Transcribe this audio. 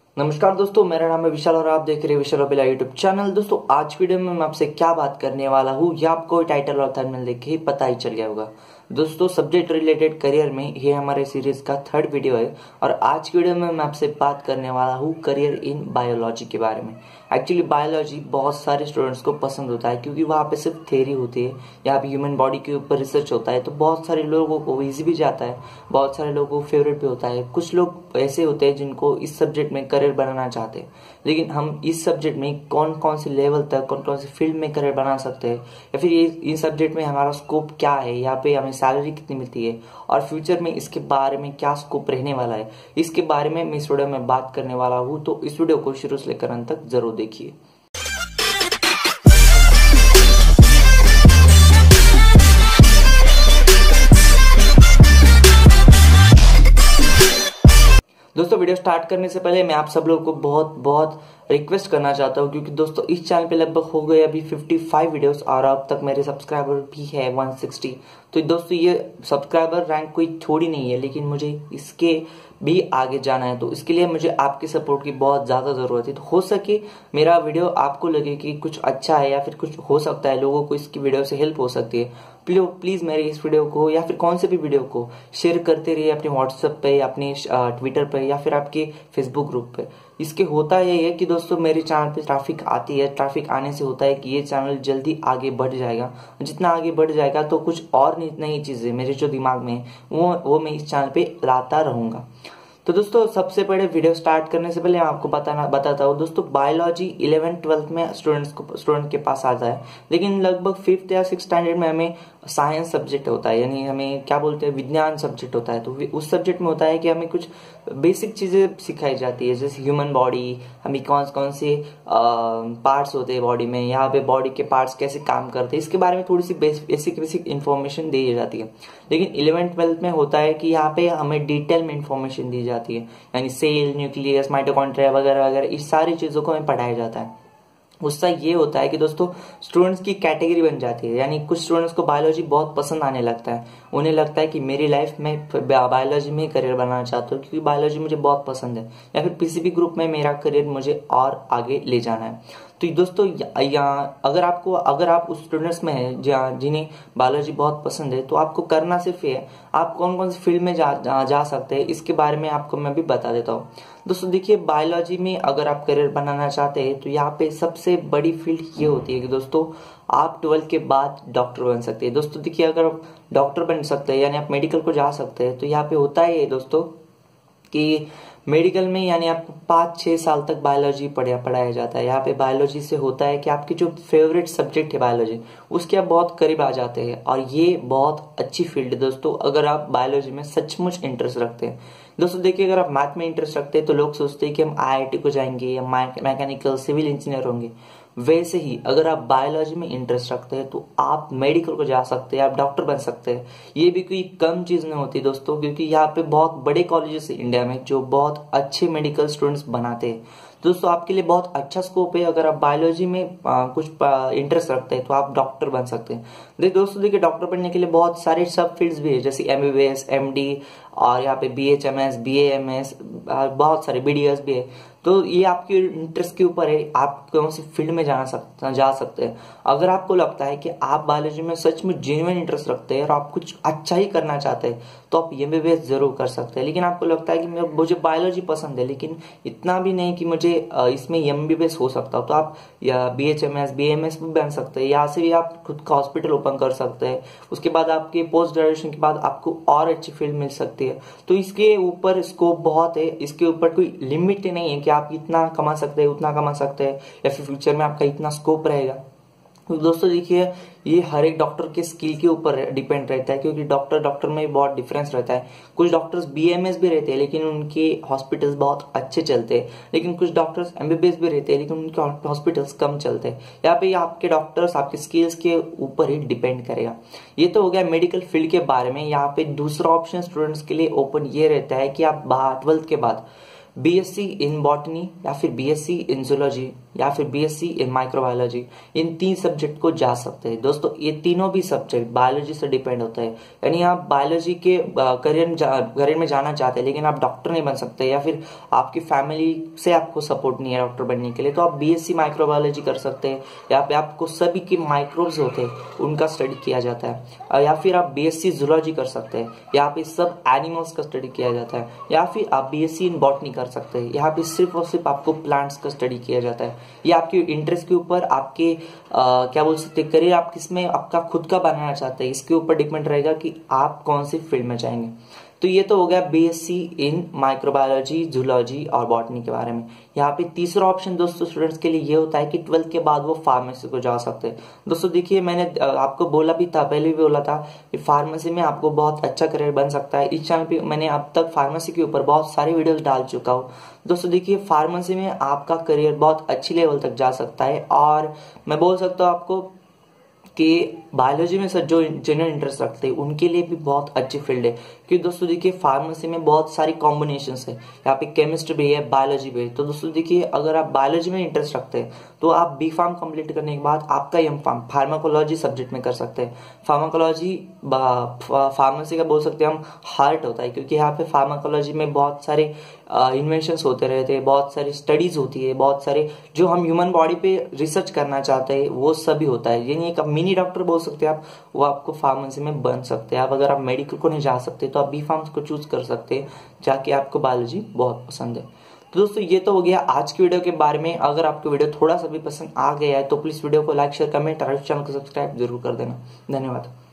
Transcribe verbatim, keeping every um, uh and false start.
नमस्कार दोस्तों, मेरा नाम है विशाल और आप देख रहे हैं विशाल अभिला यूट्यूब चैनल। दोस्तों आज वीडियो में मैं आपसे क्या बात करने वाला हूँ यह आपको टाइटल और थंबनेल देख के ही पता ही चल गया होगा। दोस्तों सब्जेक्ट रिलेटेड करियर में ये हमारे सीरीज का थर्ड वीडियो है और आज की वीडियो में मैं आपसे बात करने वाला हूँ करियर इन बायोलॉजी के बारे में। एक्चुअली बायोलॉजी बहुत सारे स्टूडेंट्स को पसंद होता है क्योंकि वहाँ पे सिर्फ थ्योरी होती है, यहाँ पे ह्यूमन बॉडी के ऊपर रिसर्च होता है, तो बहुत सारे लोगों को इजी भी जाता है, बहुत सारे लोगों को फेवरेट भी होता है। कुछ लोग ऐसे होते हैं जिनको इस सब्जेक्ट में करियर बनाना चाहते हैं, लेकिन हम इस सब्जेक्ट में कौन कौन से लेवल तक कौन कौन से फील्ड में करियर बना सकते हैं या फिर ये इस सब्जेक्ट में हमारा स्कोप क्या है, यहाँ पे हमें सैलरी कितनी मिलती है और फ्यूचर में इसके बारे में क्या स्कोप रहने वाला है, इसके बारे में मैं इस वीडियो में बात करने वाला हूँ। तो इस वीडियो को शुरू से लेकर अंत तक जरूर देखिए। दोस्तों वीडियो स्टार्ट करने से पहले मैं आप सब लोगों को बहुत बहुत रिक्वेस्ट करना चाहता हूँ, क्योंकि दोस्तों इस चैनल पे लगभग हो गए अभी पचपन वीडियोस और अब तक मेरे सब्सक्राइबर भी है एक सौ साठ। तो दोस्तों ये सब्सक्राइबर रैंक कोई थोड़ी नहीं है, लेकिन मुझे इसके भी आगे जाना है, तो इसके लिए मुझे आपके सपोर्ट की बहुत ज़्यादा ज़रूरत है। तो हो सके मेरा वीडियो आपको लगे कि कुछ अच्छा है या फिर कुछ हो सकता है, लोगों को इसकी वीडियो से हेल्प हो सकती है, प्लीज़ मेरे इस वीडियो को या फिर कौन से भी वीडियो को शेयर करते रहिए अपने व्हाट्सएप पे, अपने ट्विटर पे या फिर आपके फेसबुक ग्रुप पे। इसके होता यही है कि दोस्तों मेरे चैनल पे ट्रैफिक आती है, ट्रैफिक आने से होता है कि ये चैनल जल्दी आगे बढ़ जाएगा। जितना आगे बढ़ जाएगा तो कुछ और नई चीज़ें मेरे जो दिमाग में वो वो मैं इस चैनल पे लाता रहूँगा। तो दोस्तों सबसे पहले वीडियो स्टार्ट करने से पहले मैं आपको बताना बताता हूँ दोस्तों, बायोलॉजी इलेवेंथ ट्वेल्थ में स्टूडेंट्स को स्टूडेंट के पास आता है, लेकिन लगभग फिफ्थ या सिक्स स्टैंडर्ड में हमें साइंस सब्जेक्ट होता है, यानी हमें क्या बोलते हैं विज्ञान सब्जेक्ट होता है। तो उस सब्जेक्ट में होता है कि हमें कुछ बेसिक चीज़ें सिखाई जाती है, जैसे ह्यूमन बॉडी, हमें कौन कौन से पार्ट्स होते हैं बॉडी में, यहाँ पे बॉडी के पार्ट्स कैसे काम करते हैं, इसके बारे में थोड़ी सी बेसिक बेसिक इन्फॉर्मेशन दी जाती है। लेकिन इलेवेंथ ट्वेल्थ में होता है कि यहाँ पे हमें डिटेल में इन्फॉर्मेशन दी जाती है, यानी सेल, न्यूक्लियस, माइटोकॉन्ड्रिया वगैरह वगैरह इस सारी चीज़ों को हमें पढ़ाया जाता है। उससे ये होता है कि दोस्तों स्टूडेंट्स की कैटेगरी बन जाती है, यानी कुछ स्टूडेंट्स को बायोलॉजी बहुत पसंद आने लगता है, उन्हें लगता है कि मेरी लाइफ में बायोलॉजी में करियर बनाना चाहता हूँ क्योंकि बायोलॉजी मुझे बहुत पसंद है, या फिर किसी भी ग्रुप में मेरा करियर मुझे और आगे ले जाना है। तो दोस्तों यहाँ अगर आपको अगर आप उस स्टूडेंट्स में हैं जिन्हें बायोलॉजी बहुत पसंद है, तो आपको करना सिर्फ ये है, आप कौन कौन सी फील्ड में जा, जा जा सकते हैं इसके बारे में आपको मैं भी बता देता हूँ। दोस्तों देखिए, बायोलॉजी में अगर आप करियर बनाना चाहते हैं तो यहाँ पे सबसे बड़ी फील्ड ये होती है कि दोस्तों आप ट्वेल्थ के बाद डॉक्टर बन सकते हैं। दोस्तों देखिए, अगर आप डॉक्टर बन सकते हैं यानी आप मेडिकल को जा सकते हैं, तो यहाँ पे होता है ये दोस्तों कि मेडिकल में यानी आपको पाँच छः साल तक बायोलॉजी पढ़ाया पढ़ाया जाता है। यहाँ पे बायोलॉजी से होता है कि आपकी जो फेवरेट सब्जेक्ट है बायोलॉजी, उसके आप बहुत करीब आ जाते हैं और ये बहुत अच्छी फील्ड है दोस्तों, अगर आप बायोलॉजी में सचमुच इंटरेस्ट रखते हैं। दोस्तों देखिए, अगर आप मैथ में इंटरेस्ट रखते हैं तो लोग सोचते हैं कि हम आई आई टी को जाएंगे या मैकेनिकल सिविल इंजीनियर होंगे, वैसे ही अगर आप बायोलॉजी में इंटरेस्ट रखते हैं तो आप मेडिकल को जा सकते हैं, आप डॉक्टर बन सकते हैं। ये भी कोई कम चीज़ नहीं होती दोस्तों, क्योंकि यहाँ पे बहुत बड़े कॉलेजेस है इंडिया में जो बहुत अच्छे मेडिकल स्टूडेंट्स बनाते हैं। दोस्तों आपके लिए बहुत अच्छा स्कोप है, अगर आप बायोलॉजी में आ, कुछ इंटरेस्ट रखते हैं तो आप डॉक्टर बन सकते हैं। देखिए दोस्तों, देखिए डॉक्टर बनने के लिए बहुत सारे सब फील्ड्स भी है, जैसे M B B S, M D और यहाँ पे B H M S, B A M S, बहुत सारे बी डी एस भी है। तो ये आपके इंटरेस्ट के ऊपर है, आप कौन सी फील्ड में जाना सकते जा सकते हैं। अगर आपको लगता है कि आप बायोलॉजी में सच में जेन्युइन इंटरेस्ट रखते हैं और आप कुछ अच्छा ही करना चाहते हैं, तो आप एम बी बी एस जरूर कर सकते हैं। लेकिन आपको लगता है कि मुझे बायोलॉजी पसंद है लेकिन इतना भी नहीं कि मुझे इसमें एम बी बी एस हो सकता हो, तो आप या B H M S, B M S भी बन सकते हैं। यहाँ से भी आप खुद का हॉस्पिटल ओपन कर सकते हैं, उसके बाद आपके पोस्ट ग्रेजुएशन के बाद आपको और अच्छी फील्ड मिल सकती है। तो इसके ऊपर स्कोप बहुत है, इसके ऊपर कोई लिमिट नहीं है कि आप इतना कमा सकते हैं उतना कमा सकते हैं या फिर फ्यूचर में आपका इतना स्कोप रहेगा। तो दोस्तों देखिए, ये हर एक डॉक्टर के स्किल के ऊपर डिपेंड रहता है, क्योंकि डॉक्टर डॉक्टर में बहुत डिफरेंस रहता है। कुछ डॉक्टर्स बी एम एस भी रहते हैं लेकिन उनके हॉस्पिटल्स बहुत अच्छे चलते हैं, लेकिन कुछ doctors M B B S भी रहते हैं लेकिन उनके हॉस्पिटल्स कम चलते हैं। यहाँ पे आपके डॉक्टर्स आपके स्किल्स के ऊपर ही डिपेंड करेगा। ये तो हो गया मेडिकल फील्ड के बारे में। यहाँ पे दूसरा ऑप्शन स्टूडेंट्स के लिए ओपन ये रहता है कि आप ट्वेल्थ के बाद बीएससी इन बॉटनी या फिर बीएससी इन जूलॉजी या फिर बीएससी इन माइक्रोबायोलॉजी, इन तीन सब्जेक्ट को जा सकते हैं। दोस्तों ये तीनों भी सब्जेक्ट बायोलॉजी से डिपेंड होता है, यानी आप बायोलॉजी के करियर करियर में जाना चाहते हैं लेकिन आप डॉक्टर नहीं बन सकते या फिर आपकी फैमिली से आपको सपोर्ट नहीं है डॉक्टर बनने के लिए, तो आप बीएससी माइक्रोबायोलॉजी कर सकते हैं। यहाँ पे आपको सभी के माइक्रोब्स होते हैं उनका स्टडी किया जाता है। या फिर आप बीएससी जूलॉजी कर सकते हैं, यहाँ पे सब एनिमल्स का स्टडी किया जाता है। या फिर आप बीएससी इन बॉटनी कर सकते हैं, यहाँ पे सिर्फ और सिर्फ आपको प्लांट्स का स्टडी किया जाता है। ये आपके इंटरेस्ट के ऊपर, आपके आ, क्या बोल सकते हैं, करियर आप किसमें आपका खुद का बनाना चाहते हैं इसके ऊपर डिपेंड रहेगा कि आप कौन सी फील्ड में जाएंगे। तो ये तो हो गया बीएससी इन माइक्रोबायोलॉजी, जूलॉजी और बॉटनी के बारे में। यहाँ पे तीसरा ऑप्शन दोस्तों स्टूडेंट्स के लिए ये होता है कि ट्वेल्थ के बाद वो फार्मेसी को जा सकते हैं। दोस्तों देखिए, मैंने आपको बोला भी था, पहले भी बोला था कि फार्मेसी में आपको बहुत अच्छा करियर बन सकता है। इस चैनल पे मैंने अब तक फार्मेसी के ऊपर बहुत सारी वीडियोस डाल चुका हूँ। दोस्तों देखिए, फार्मेसी में आपका करियर बहुत अच्छी लेवल तक जा सकता है और मैं बोल सकता हूँ आपको कि बायोलॉजी में सर जो जेन्युइन इंटरेस्ट रखते हैं उनके लिए भी बहुत अच्छी फील्ड है। क्योंकि दोस्तों देखिए, फार्मेसी में बहुत सारी कॉम्बिनेशंस है, यहाँ पे केमिस्ट्री भी है, बायोलॉजी भी है। तो दोस्तों देखिए, अगर आप बायोलॉजी में इंटरेस्ट रखते हैं तो आप बी फार्म कंप्लीट करने के बाद आपका एम फार्म फार्माकोलॉजी सब्जेक्ट में कर सकते हैं। फार्माकोलॉजी फार्मेसी का बोल सकते हैं हम हार्ट होता है, क्योंकि यहाँ पे फार्माकोलॉजी में बहुत सारे इन्वेंशंस होते रहते हैं, बहुत सारी स्टडीज होती है, बहुत सारे जो हम ह्यूमन बॉडी पे रिसर्च करना चाहते हैं वो सभी होता है। यानी एक मिनी डॉक्टर बोल सकते हैं आप, वो आपको फार्मेसी में बन सकते हैं। आप अगर आप मेडिकल को नहीं जा सकते तो आप बी फार्म्स को चूज कर सकते हैं, जाके आपको बायोलॉजी बहुत पसंद है। तो दोस्तों ये तो हो गया आज की वीडियो के बारे में। अगर आपको वीडियो थोड़ा सा भी पसंद आ गया है तो प्लीज वीडियो को लाइक, शेयर, कमेंट और चैनल को सब्सक्राइब जरूर कर देना। धन्यवाद।